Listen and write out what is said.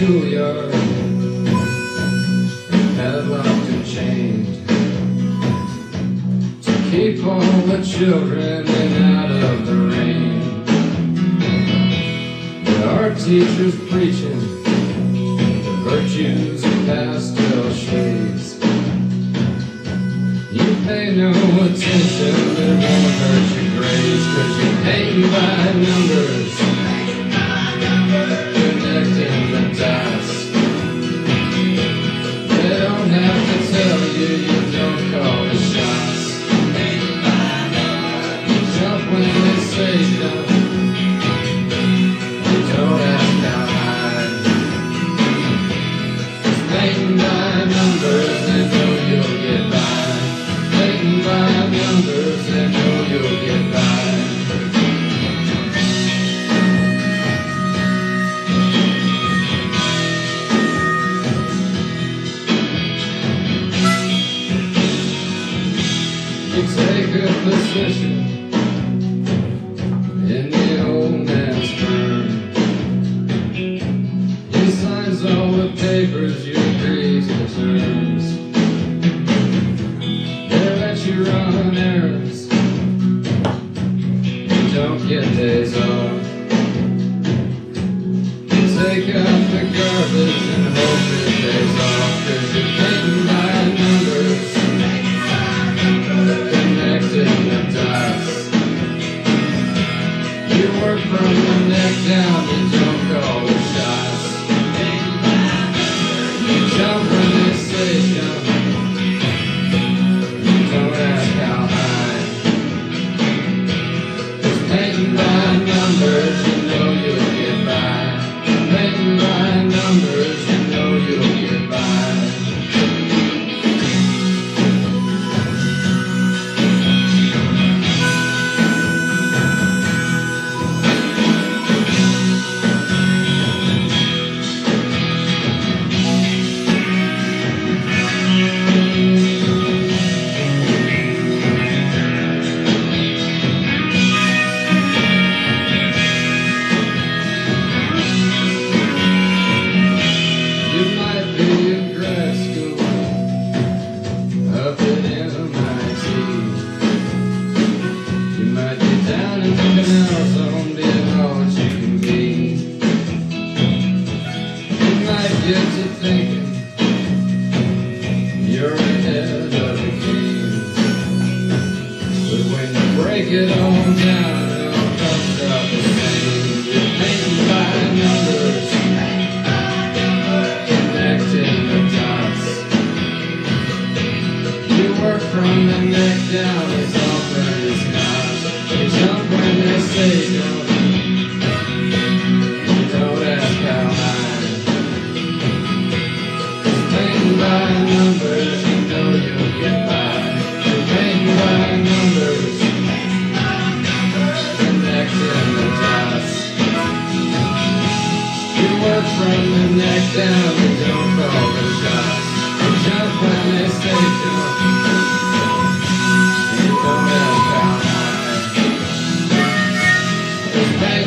schoolyard, padlocked and chained, to keep all the children in out of the rain. But our teachers preaching the virtues of pastel shades. You pay no attention, but it won't hurt your grades, 'cause you're hanging by numbers, connecting the dots. They don't have to tell you, you don't call the shots. Jump when they say jump, you don't ask how high. Just hanging by numbers, they know you'll get by. Hanging by numbers, they know you'll get by. You take a position in the old man's firm. He signs all the papers, you agree to the terms. They let you run errands, you don't get days off. You take out the garbage and hope it pays off, 'cause you're painting by numbers, connecting the dots. You work from the neck down, you don't call the shots. You jump when they say jump, you don't ask how high. Just painting by numbers, you know you'll get by. Painting by numbers, you know you'll get by. Get to thinking you're ahead of the game, but when you break it all down, it all comes out the same. You're painting by numbers, connecting the dots. You work from the neck down, it's all but it's not. You jump when they say jump, you don't ask how high. By numbers, you know you'll get by. You're painting by numbers, connecting the dots. You work from the neck down, you don't call the shots. You jump when they say jump, you don't ask how high.